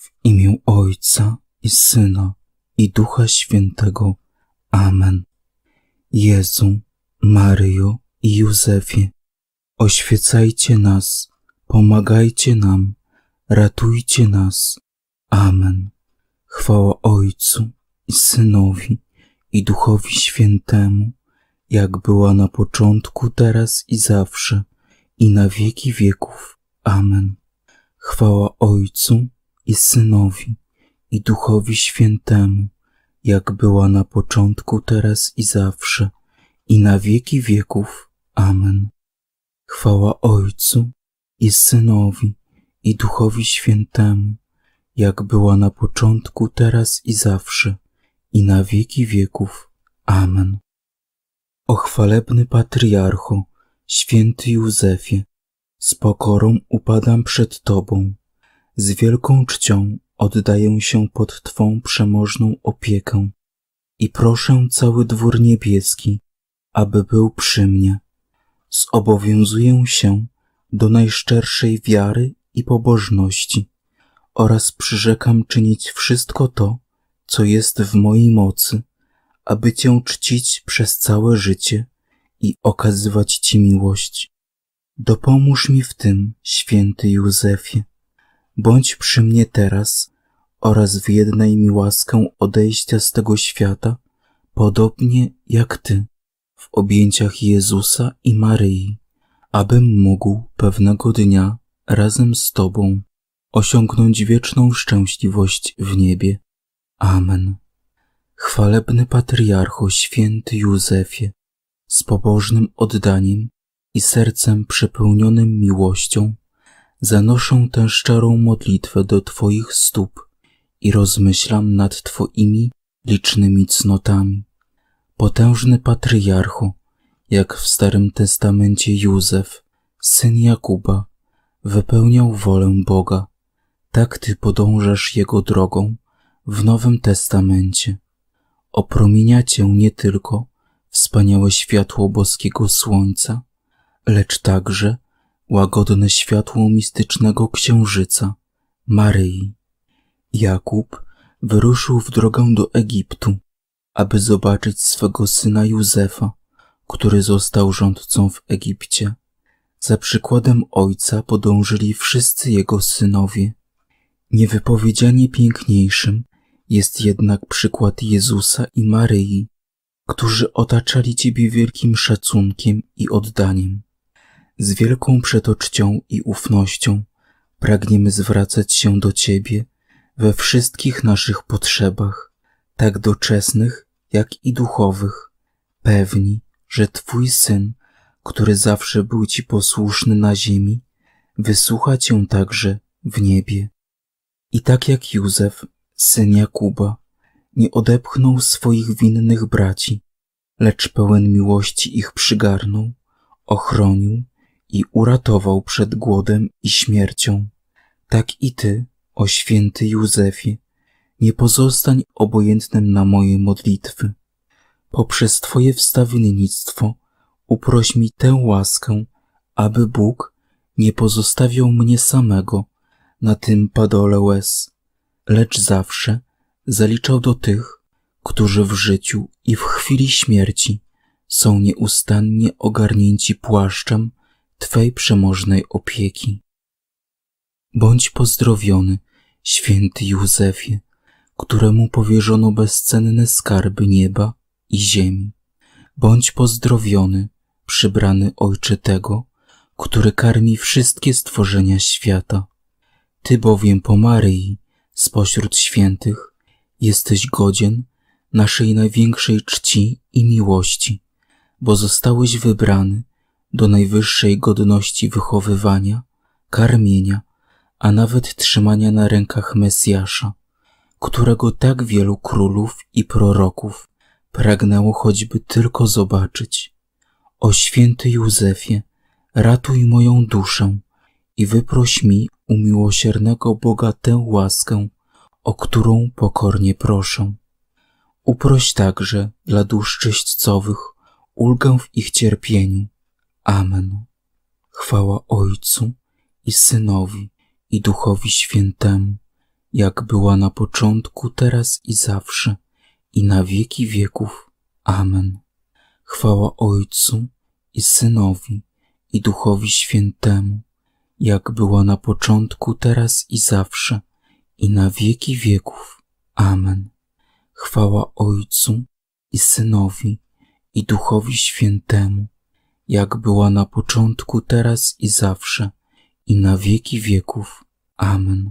W imię Ojca i Syna i Ducha Świętego. Amen. Jezu, Maryjo i Józefie, oświecajcie nas, pomagajcie nam, ratujcie nas. Amen. Chwała Ojcu i Synowi i Duchowi Świętemu, jak była na początku, teraz i zawsze, i na wieki wieków. Amen. Chwała Ojcu i Synowi i Duchowi Świętemu, jak była na początku, teraz i zawsze, i na wieki wieków. Amen. Chwała Ojcu i Synowi i Duchowi Świętemu, jak była na początku, teraz i zawsze, i na wieki wieków. Amen. O chwalebny Patriarcho, święty Józefie, z pokorą upadam przed Tobą, z wielką czcią oddaję się pod Twą przemożną opiekę i proszę cały dwór niebieski, aby był przy mnie. Zobowiązuję się do najszczerszej wiary i pobożności oraz przyrzekam czynić wszystko to, co jest w mojej mocy, aby Cię czcić przez całe życie i okazywać Ci miłość. Dopomóż mi w tym, święty Józefie. Bądź przy mnie teraz oraz wyjednaj mi łaskę odejścia z tego świata, podobnie jak Ty, w objęciach Jezusa i Maryi, abym mógł pewnego dnia razem z Tobą osiągnąć wieczną szczęśliwość w niebie. Amen. Chwalebny Patriarcho, święty Józefie, z pobożnym oddaniem i sercem przepełnionym miłością zanoszę tę szczerą modlitwę do Twoich stóp i rozmyślam nad Twoimi licznymi cnotami. Potężny Patriarcho, jak w Starym Testamencie Józef, syn Jakuba, wypełniał wolę Boga, tak Ty podążasz Jego drogą w Nowym Testamencie. Opromienia Cię nie tylko wspaniałe światło boskiego słońca, lecz także łagodne światło mistycznego księżyca, Maryi. Jakub wyruszył w drogę do Egiptu, aby zobaczyć swego syna Józefa, który został rządcą w Egipcie. Za przykładem ojca podążyli wszyscy jego synowie. Niewypowiedzianie piękniejszym jest jednak przykład Jezusa i Maryi, którzy otaczali Ciebie wielkim szacunkiem i oddaniem. Z wielką przetoczcią i ufnością pragniemy zwracać się do Ciebie we wszystkich naszych potrzebach, tak doczesnych, jak i duchowych, pewni, że Twój Syn, który zawsze był Ci posłuszny na ziemi, wysłucha Cię także w niebie. I tak jak Józef, syn Jakuba, nie odepchnął swoich winnych braci, lecz pełen miłości ich przygarnął, ochronił i uratował przed głodem i śmiercią, tak i Ty, o święty Józefie, nie pozostań obojętnym na moje modlitwy. Poprzez Twoje wstawiennictwo uproś mi tę łaskę, aby Bóg nie pozostawiał mnie samego na tym padole łez, lecz zawsze zaliczał do tych, którzy w życiu i w chwili śmierci są nieustannie ogarnięci płaszczem Twej przemożnej opieki. Bądź pozdrowiony, święty Józefie, któremu powierzono bezcenne skarby nieba i ziemi. Bądź pozdrowiony, przybrany Ojcze tego, który karmi wszystkie stworzenia świata. Ty bowiem po Maryi, spośród świętych, jesteś godzien naszej największej czci i miłości, bo zostałeś wybrany do najwyższej godności wychowywania, karmienia, a nawet trzymania na rękach Mesjasza, którego tak wielu królów i proroków pragnęło choćby tylko zobaczyć. O święty Józefie, ratuj moją duszę i wyproś mi u miłosiernego Boga tę łaskę, o którą pokornie proszę. Uproś także dla dusz czyśćcowych ulgę w ich cierpieniu. Amen. Chwała Ojcu i Synowi i Duchowi Świętemu, jak była na początku, teraz i zawsze, i na wieki wieków. Amen. Chwała Ojcu i Synowi, i Duchowi Świętemu, jak była na początku, teraz i zawsze, i na wieki wieków. Amen. Chwała Ojcu i Synowi, i Duchowi Świętemu, jak była na początku, teraz i zawsze, i na wieki wieków. Amen.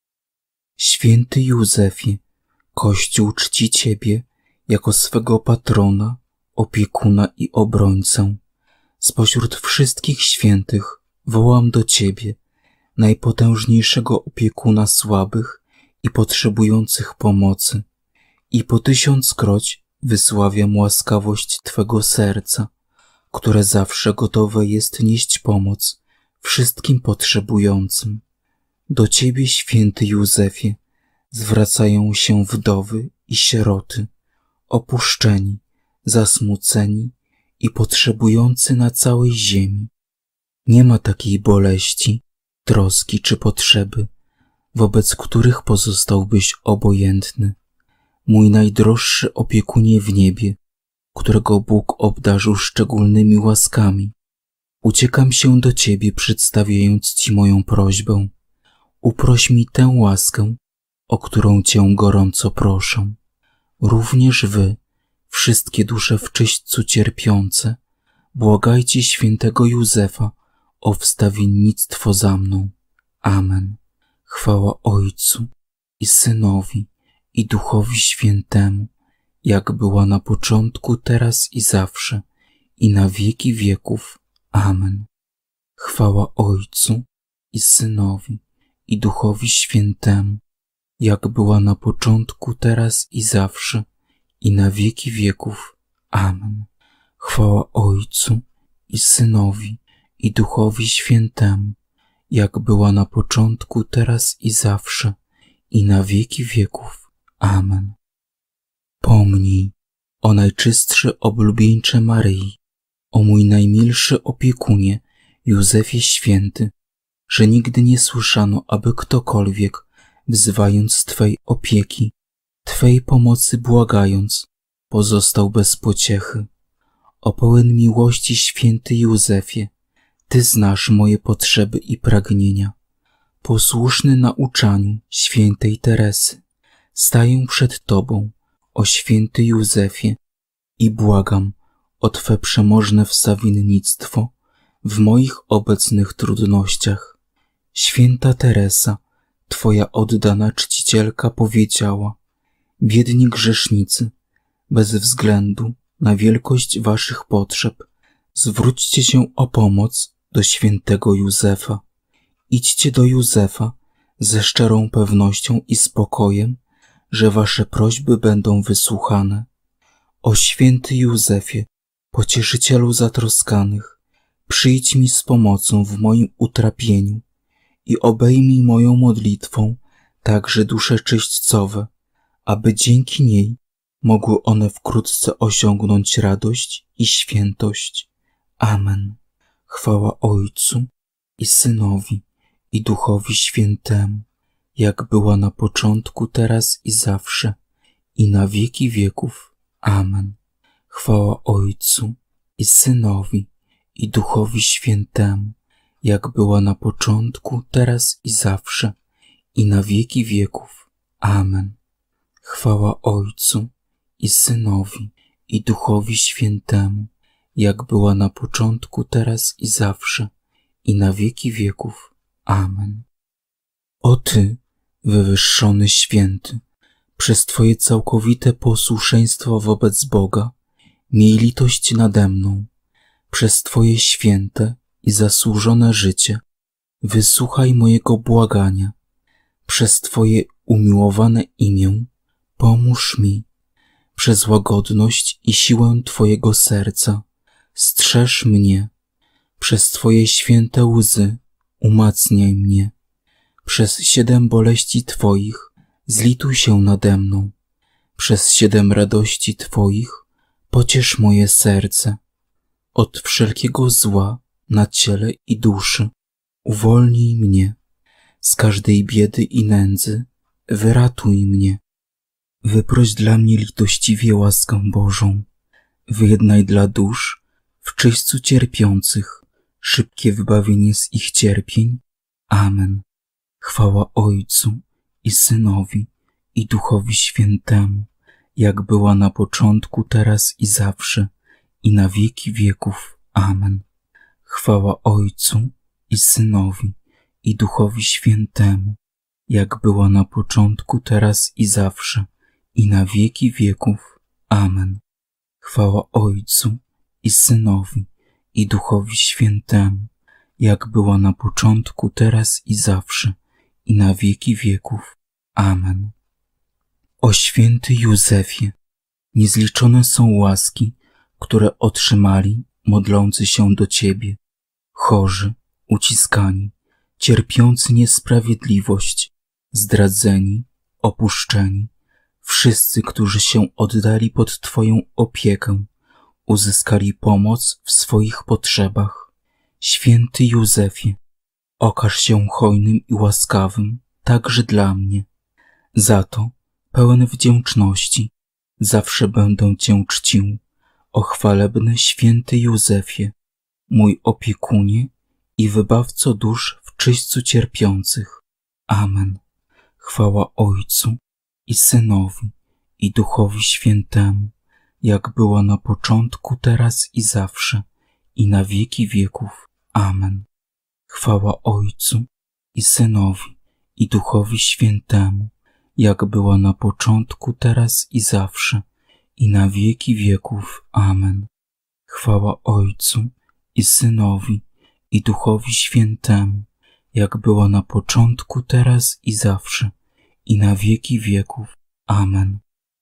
Święty Józefie, Kościół czci Ciebie jako swego patrona, opiekuna i obrońcę. Spośród wszystkich świętych wołam do Ciebie, najpotężniejszego opiekuna słabych i potrzebujących pomocy, i po 1000-kroć wysławiam łaskawość Twego serca, które zawsze gotowe jest nieść pomoc wszystkim potrzebującym. Do Ciebie, święty Józefie, zwracają się wdowy i sieroty, opuszczeni, zasmuceni i potrzebujący na całej ziemi. Nie ma takiej boleści, troski czy potrzeby, wobec których pozostałbyś obojętny. Mój najdroższy opiekunie w niebie, którego Bóg obdarzył szczególnymi łaskami, uciekam się do Ciebie, przedstawiając Ci moją prośbę. Uproś mi tę łaskę, o którą Cię gorąco proszę. Również Wy, wszystkie dusze w czyśćcu cierpiące, błagajcie świętego Józefa o wstawiennictwo za mną. Amen. Chwała Ojcu i Synowi, i Duchowi Świętemu, jak była na początku, teraz i zawsze, i na wieki wieków. Amen. Chwała Ojcu i Synowi, i Duchowi Świętemu, jak była na początku, teraz i zawsze, i na wieki wieków. Amen. Chwała Ojcu i Synowi, i Duchowi Świętemu, jak była na początku, teraz i zawsze, i na wieki wieków. Amen. Pomnij, o najczystszy oblubieńcze Maryi, o mój najmilszy opiekunie, Józefie Święty, że nigdy nie słyszano, aby ktokolwiek, wzywając Twej opieki, Twej pomocy błagając, pozostał bez pociechy. O pełen miłości, święty Józefie, Ty znasz moje potrzeby i pragnienia. Posłuszny nauczaniu świętej Teresy, staję przed Tobą, o święty Józefie, i błagam o Twe przemożne wstawiennictwo w moich obecnych trudnościach. Święta Teresa, Twoja oddana czcicielka, powiedziała: biedni grzesznicy, bez względu na wielkość Waszych potrzeb, zwróćcie się o pomoc do świętego Józefa. Idźcie do Józefa ze szczerą pewnością i spokojem, że Wasze prośby będą wysłuchane. O święty Józefie, pocieszycielu zatroskanych, przyjdź mi z pomocą w moim utrapieniu i obejmij moją modlitwą także dusze czyśćcowe, aby dzięki niej mogły one wkrótce osiągnąć radość i świętość. Amen. Chwała Ojcu i Synowi, i Duchowi Świętemu, jak była na początku, teraz i zawsze, i na wieki wieków. Amen. Chwała Ojcu i Synowi, i Duchowi Świętemu, jak była na początku, teraz i zawsze, i na wieki wieków. Amen. Chwała Ojcu i Synowi, i Duchowi Świętemu, jak była na początku, teraz i zawsze, i na wieki wieków. Amen. O Ty, wywyższony święty, przez Twoje całkowite posłuszeństwo wobec Boga, miej litość nade mną. Przez Twoje święte i zasłużone życie wysłuchaj mojego błagania. Przez Twoje umiłowane imię pomóż mi. Przez łagodność i siłę Twojego serca strzeż mnie. Przez Twoje święte łzy umacniaj mnie. Przez 7 boleści Twoich zlituj się nade mną. Przez 7 radości Twoich pociesz moje serce. Od wszelkiego zła na ciele i duszy uwolnij mnie. Z każdej biedy i nędzy wyratuj mnie. Wyproś dla mnie litościwie łaskę Bożą. Wyjednaj dla dusz w czyśćcu cierpiących szybkie wybawienie z ich cierpień. Amen. Chwała Ojcu i Synowi i Duchowi Świętemu, jak była na początku, teraz i zawsze, i na wieki wieków. Amen. Chwała Ojcu i Synowi i Duchowi Świętemu, jak była na początku, teraz i zawsze, i na wieki wieków. Amen. Chwała Ojcu i Synowi i Duchowi Świętemu, jak była na początku, teraz i zawsze, i na wieki wieków. Amen. O święty Józefie, niezliczone są łaski, które otrzymali modlący się do Ciebie, chorzy, uciskani, cierpiący niesprawiedliwość, zdradzeni, opuszczeni, wszyscy, którzy się oddali pod Twoją opiekę, uzyskali pomoc w swoich potrzebach. Święty Józefie, okaż się hojnym i łaskawym także dla mnie. Za to, pełen wdzięczności, zawsze będę Cię czcił, o chwalebny święty Józefie, mój opiekunie i wybawco dusz w czyśćcu cierpiących. Amen. Chwała Ojcu i Synowi i Duchowi Świętemu, jak była na początku, teraz i zawsze, i na wieki wieków. Amen. Chwała Ojcu i Synowi i Duchowi Świętemu, jak była na początku, teraz i zawsze, i na wieki wieków. Amen. Chwała Ojcu i Synowi i Duchowi Świętemu, jak była na początku, teraz i zawsze, i na wieki wieków. Amen.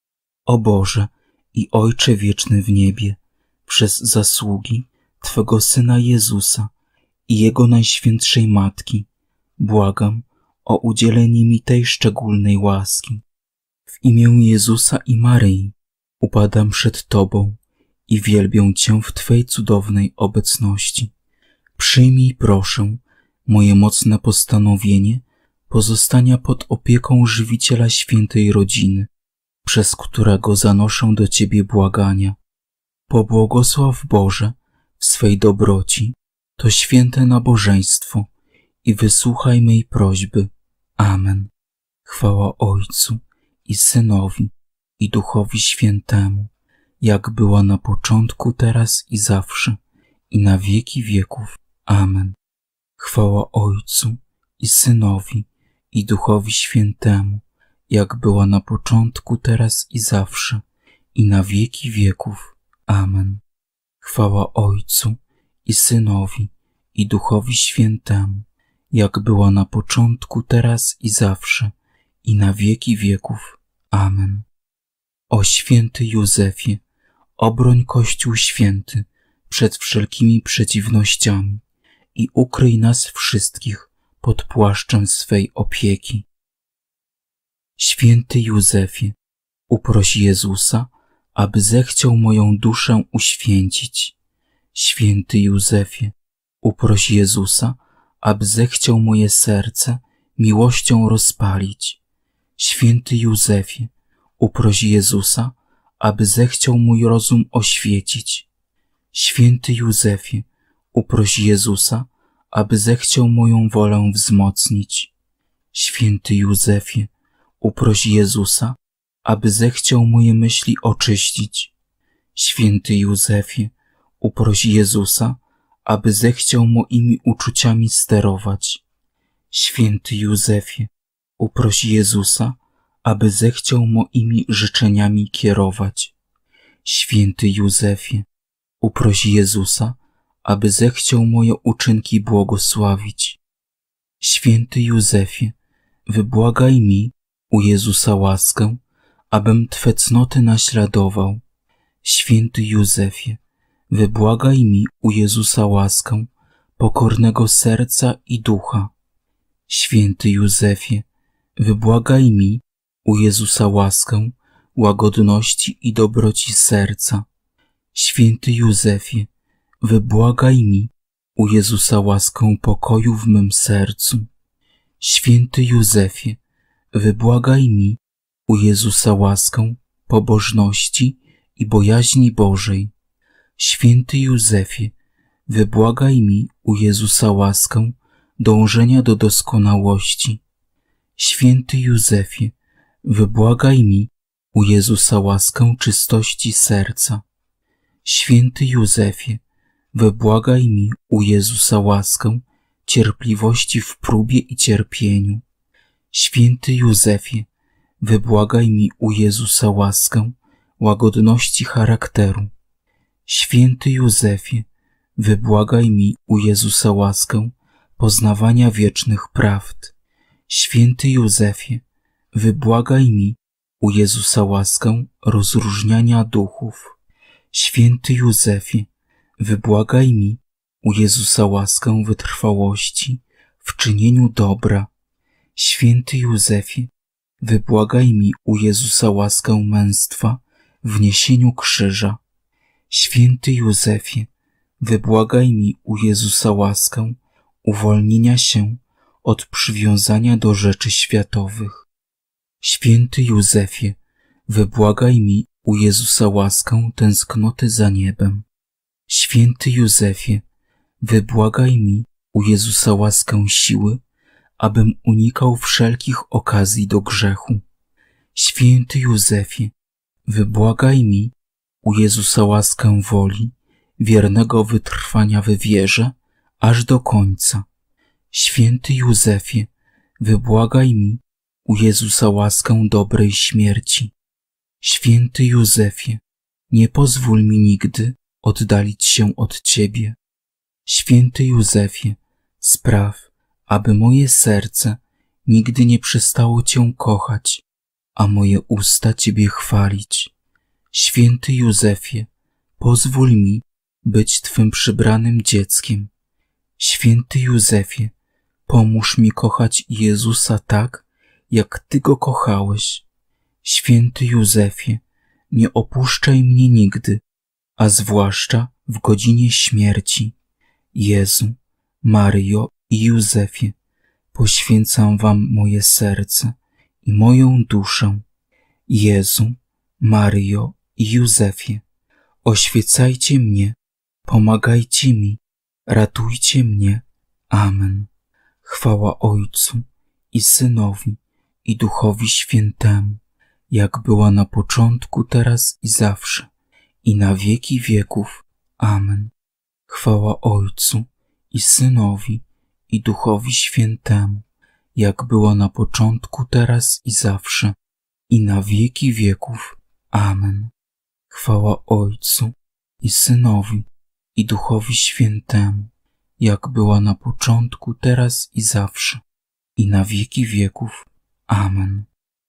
O Boże i Ojcze wieczny w niebie, przez zasługi Twego Syna Jezusa i Jego Najświętszej Matki, błagam o udzielenie mi tej szczególnej łaski. W imię Jezusa i Maryi upadam przed Tobą i wielbię Cię w Twej cudownej obecności. Przyjmij, proszę, moje mocne postanowienie pozostania pod opieką żywiciela świętej rodziny, przez którego zanoszę do Ciebie błagania. Pobłogosław Boże w swej dobroci to święte nabożeństwo i wysłuchaj mej prośby. Amen. Chwała Ojcu i Synowi i Duchowi Świętemu, jak była na początku, teraz i zawsze, i na wieki wieków. Amen. Chwała Ojcu i Synowi i Duchowi Świętemu, jak była na początku, teraz i zawsze, i na wieki wieków. Amen. Chwała Ojcu i Synowi i Duchowi Świętemu, jak była na początku, teraz i zawsze, i na wieki wieków. Amen. O święty Józefie, obroń Kościół święty przed wszelkimi przeciwnościami i ukryj nas wszystkich pod płaszczem swej opieki. Święty Józefie, uproś Jezusa, aby zechciał moją duszę uświęcić. Święty Józefie, uproś Jezusa, aby zechciał moje serce miłością rozpalić. Święty Józefie, uproś Jezusa, aby zechciał mój rozum oświecić. Święty Józefie, uproś Jezusa, aby zechciał moją wolę wzmocnić. Święty Józefie, uproś Jezusa, aby zechciał moje myśli oczyścić. Święty Józefie, uproś Jezusa, aby zechciał moimi uczuciami sterować. Święty Józefie, uproś Jezusa, aby zechciał moimi życzeniami kierować. Święty Józefie, uproś Jezusa, aby zechciał moje uczynki błogosławić. Święty Józefie, wybłagaj mi u Jezusa łaskę, abym Twe cnoty naśladował. Święty Józefie, wybłagaj mi u Jezusa łaskę pokornego serca i ducha. Święty Józefie, wybłagaj mi u Jezusa łaskę łagodności i dobroci serca. Święty Józefie, wybłagaj mi u Jezusa łaskę pokoju w mym sercu. Święty Józefie, wybłagaj mi u Jezusa łaskę pobożności i bojaźni Bożej. Święty Józefie, wybłagaj mi u Jezusa łaskę dążenia do doskonałości. Święty Józefie, wybłagaj mi u Jezusa łaskę czystości serca. Święty Józefie, wybłagaj mi u Jezusa łaskę cierpliwości w próbie i cierpieniu. Święty Józefie, wybłagaj mi u Jezusa łaskę łagodności charakteru. Święty Józefie, wybłagaj mi u Jezusa łaskę poznawania wiecznych prawd. Święty Józefie, wybłagaj mi u Jezusa łaskę rozróżniania duchów. Święty Józefie, wybłagaj mi u Jezusa łaskę wytrwałości w czynieniu dobra. Święty Józefie, wybłagaj mi u Jezusa łaskę męstwa w niesieniu krzyża. Święty Józefie, wybłagaj mi u Jezusa łaskę uwolnienia się od przywiązania do rzeczy światowych. Święty Józefie, wybłagaj mi u Jezusa łaskę tęsknoty za niebem. Święty Józefie, wybłagaj mi u Jezusa łaskę siły, abym unikał wszelkich okazji do grzechu. Święty Józefie, wybłagaj mi u Jezusa łaskę woli, wiernego wytrwania w wierze, aż do końca. Święty Józefie, wybłagaj mi u Jezusa łaskę dobrej śmierci. Święty Józefie, nie pozwól mi nigdy oddalić się od Ciebie. Święty Józefie, spraw, aby moje serce nigdy nie przestało Cię kochać, a moje usta Ciebie chwalić. Święty Józefie, pozwól mi być Twym przybranym dzieckiem. Święty Józefie, pomóż mi kochać Jezusa tak, jak Ty Go kochałeś. Święty Józefie, nie opuszczaj mnie nigdy, a zwłaszcza w godzinie śmierci. Jezu, Maryjo i Józefie, poświęcam Wam moje serce i moją duszę. Jezu, Maryjo i Józefie, oświecajcie mnie, pomagajcie mi, ratujcie mnie. Amen. Chwała Ojcu i Synowi i Duchowi Świętemu, jak była na początku, teraz i zawsze, i na wieki wieków. Amen. Chwała Ojcu i Synowi i Duchowi Świętemu, jak była na początku, teraz i zawsze, i na wieki wieków. Amen. Chwała Ojcu i Synowi i Duchowi Świętemu, jak była na początku, teraz i zawsze, i na wieki wieków. Amen.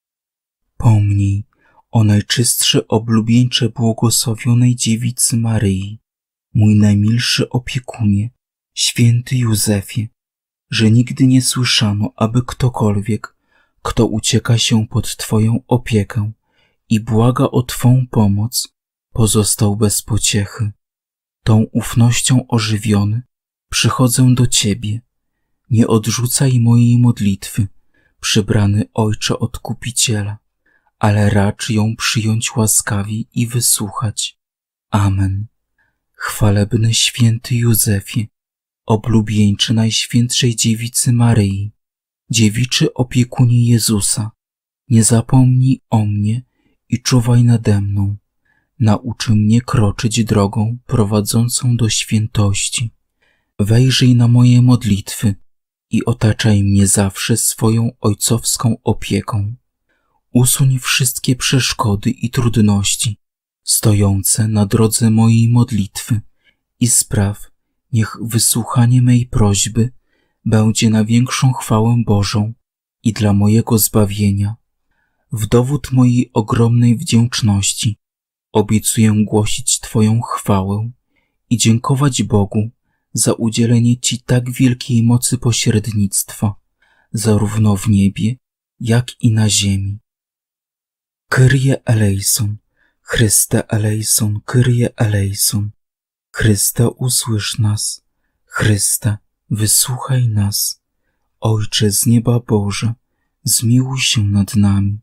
Pomnij o najczystsze oblubieńcze błogosławionej Dziewicy Maryi, mój najmilszy opiekunie, święty Józefie, że nigdy nie słyszano, aby ktokolwiek, kto ucieka się pod Twoją opiekę i błaga o Twą pomoc, pozostał bez pociechy. Tą ufnością ożywiony przychodzę do Ciebie. Nie odrzucaj mojej modlitwy, przybrany Ojcze Odkupiciela, ale racz ją przyjąć łaskawie i wysłuchać. Amen. Chwalebny święty Józefie, oblubieńczy Najświętszej Dziewicy Maryi, dziewiczy opiekunie Jezusa, nie zapomnij o mnie i czuwaj nade mną. Naucz mnie kroczyć drogą prowadzącą do świętości. Wejrzyj na moje modlitwy i otaczaj mnie zawsze swoją ojcowską opieką. Usuń wszystkie przeszkody i trudności stojące na drodze mojej modlitwy i spraw, niech wysłuchanie mej prośby będzie na większą chwałę Bożą i dla mojego zbawienia. W dowód mojej ogromnej wdzięczności obiecuję głosić Twoją chwałę i dziękować Bogu za udzielenie Ci tak wielkiej mocy pośrednictwa, zarówno w niebie, jak i na ziemi. Kyrie eleison, Chryste eleison, Kyrie eleison. Chryste, usłysz nas. Chryste, wysłuchaj nas. Ojcze z nieba Boże, zmiłuj się nad nami.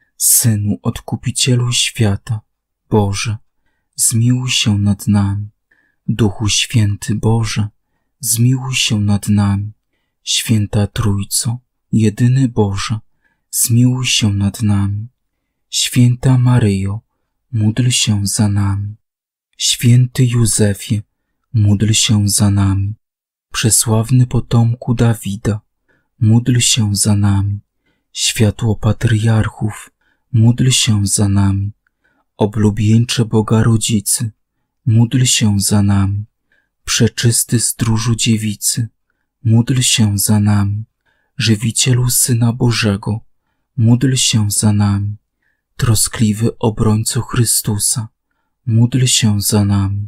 Synu Odkupicielu świata, Boże, zmiłuj się nad nami. Duchu Święty Boże, zmiłuj się nad nami. Święta Trójco, jedyny Boże, zmiłuj się nad nami. Święta Maryjo, módl się za nami. Święty Józefie, módl się za nami. Przesławny potomku Dawida, módl się za nami. Światło patriarchów, módl się za nami. Oblubieńcze Boga Rodzicy, módl się za nami. Przeczysty Stróżu Dziewicy, módl się za nami. Żywicielu Syna Bożego, módl się za nami. Troskliwy obrońco Chrystusa, módl się za nami.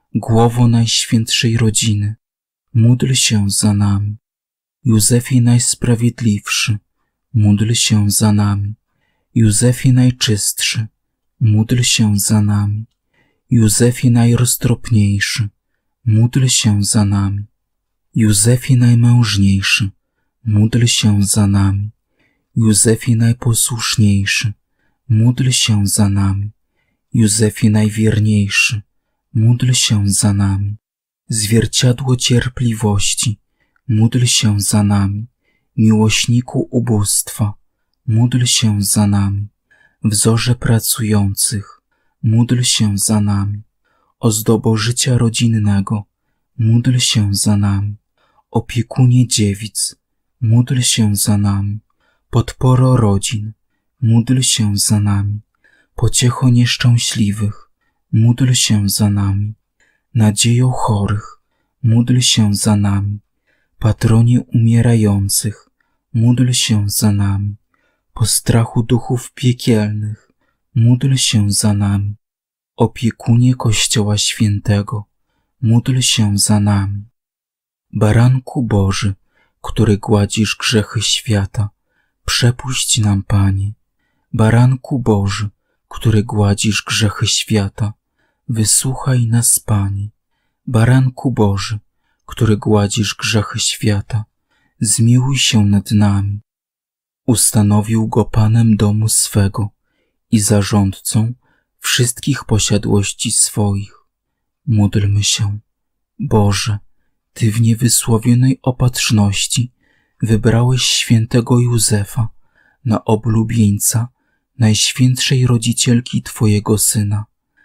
Głowo Najświętszej Rodziny, módl się za nami. Józefie Najsprawiedliwszy, módl się za nami. Józefie Najczystszy, módl się za nami. Józefie Najroztropniejszy, módl się za nami. Józefie Najmężniejszy, módl się za nami. Józefie Najposłuszniejszy, módl się za nami. Józefie Najwierniejszy, módl się za nami. Zwierciadło cierpliwości, módl się za nami. Miłośniku ubóstwa, módl się za nami. Wzorze pracujących, módl się za nami. Ozdobo życia rodzinnego, módl się za nami. Opiekunie dziewic, módl się za nami. Podporo rodzin, módl się za nami. Pociecho nieszczęśliwych, módl się za nami. Nadziejo chorych, módl się za nami. Patronie umierających, módl się za nami. Postrachu duchów piekielnych, módl się za nami. Opiekunie Kościoła Świętego, módl się za nami. Baranku Boży, który gładzisz grzechy świata, przepuść nam, Panie. Baranku Boży, który gładzisz grzechy świata, wysłuchaj nas, Panie. Baranku Boży, który gładzisz grzechy świata, zmiłuj się nad nami. Ustanowił go Panem domu swego i zarządcą wszystkich posiadłości swoich. Módlmy się. Boże, Ty w niewysłowionej opatrzności wybrałeś świętego Józefa na oblubieńca Najświętszej Rodzicielki Twojego Syna.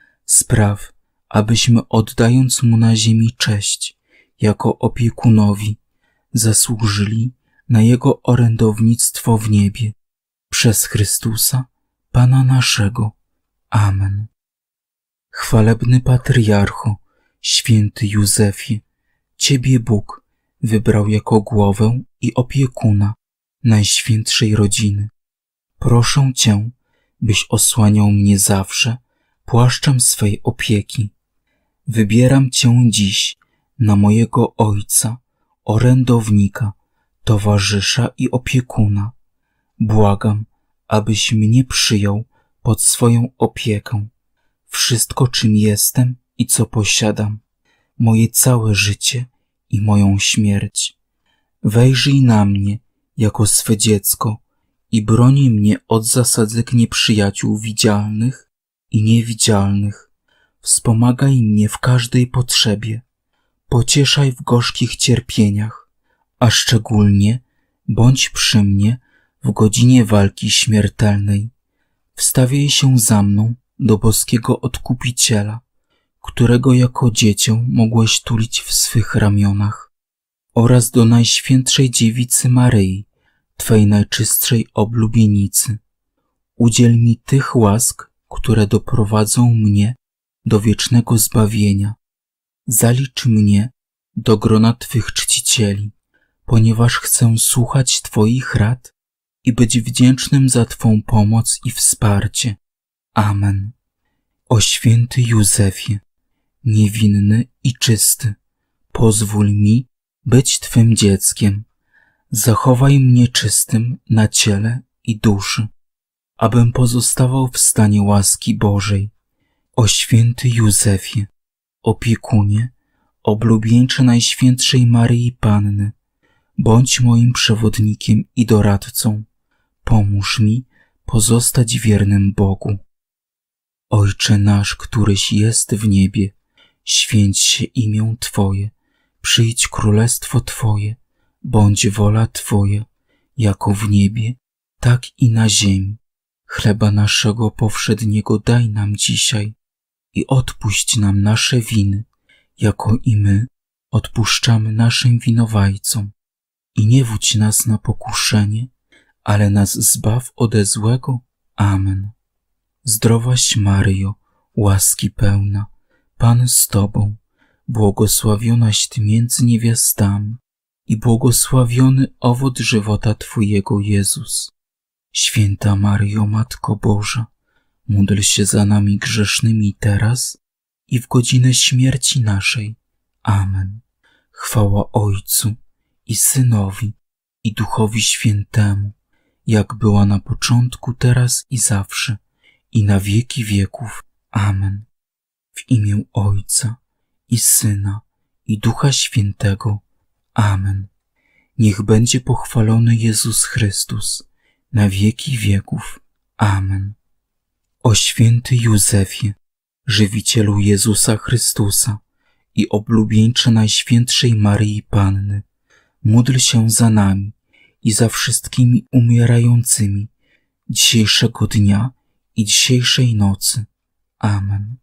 Spraw, abyśmy oddając Mu na ziemi cześć jako opiekunowi, zasłużyli na Jego orędownictwo w niebie. Przez Chrystusa, Pana naszego. Amen. Chwalebny Patriarcho, święty Józefie, Ciebie Bóg wybrał jako głowę i opiekuna Najświętszej Rodziny. Proszę Cię, byś osłaniał mnie zawsze płaszczem swej opieki. Wybieram Cię dziś na mojego Ojca, orędownika, towarzysza i opiekuna. Błagam, abyś mnie przyjął pod swoją opiekę. Wszystko, czym jestem i co posiadam, moje całe życie i moją śmierć. Wejrzyj na mnie jako swe dziecko i broni mnie od zasadzek nieprzyjaciół widzialnych i niewidzialnych. Wspomagaj mnie w każdej potrzebie. Pocieszaj w gorzkich cierpieniach, a szczególnie bądź przy mnie w godzinie walki śmiertelnej. Wstawiaj się za mną do boskiego Odkupiciela, którego jako dziecię mogłeś tulić w swych ramionach, oraz do Najświętszej Dziewicy Maryi, Twej najczystszej oblubienicy. Udziel mi tych łask, które doprowadzą mnie do wiecznego zbawienia. Zalicz mnie do grona Twych czcicieli, ponieważ chcę słuchać Twoich rad i być wdzięcznym za Twą pomoc i wsparcie. Amen. O święty Józefie, niewinny i czysty, pozwól mi być Twym dzieckiem. Zachowaj mnie czystym na ciele i duszy, abym pozostawał w stanie łaski Bożej. O święty Józefie, opiekunie, oblubieńcze Najświętszej Maryi Panny, bądź moim przewodnikiem i doradcą. pomóż mi pozostać wiernym Bogu. Ojcze nasz, któryś jest w niebie, święć się imię Twoje, przyjdź królestwo Twoje, bądź wola Twoja, jako w niebie, tak i na ziemi. Chleba naszego powszedniego daj nam dzisiaj i odpuść nam nasze winy, jako i my odpuszczamy naszym winowajcom. I nie wódź nas na pokuszenie, ale nas zbaw ode złego. Amen. Zdrowaś Maryjo, łaski pełna, Pan z Tobą, błogosławionaś Ty między niewiastami i błogosławiony owoc żywota Twojego, Jezus. Święta Maryjo, Matko Boża, módl się za nami grzesznymi teraz i w godzinę śmierci naszej. Amen. Chwała Ojcu i Synowi, i Duchowi Świętemu, jak była na początku, teraz i zawsze, i na wieki wieków. Amen. W imię Ojca i Syna, i Ducha Świętego. Amen. Niech będzie pochwalony Jezus Chrystus na wieki wieków. Amen. O święty Józefie, żywicielu Jezusa Chrystusa i oblubieńcze Najświętszej Maryi Panny, módl się za nami i za wszystkimi umierającymi dzisiejszego dnia i dzisiejszej nocy. Amen.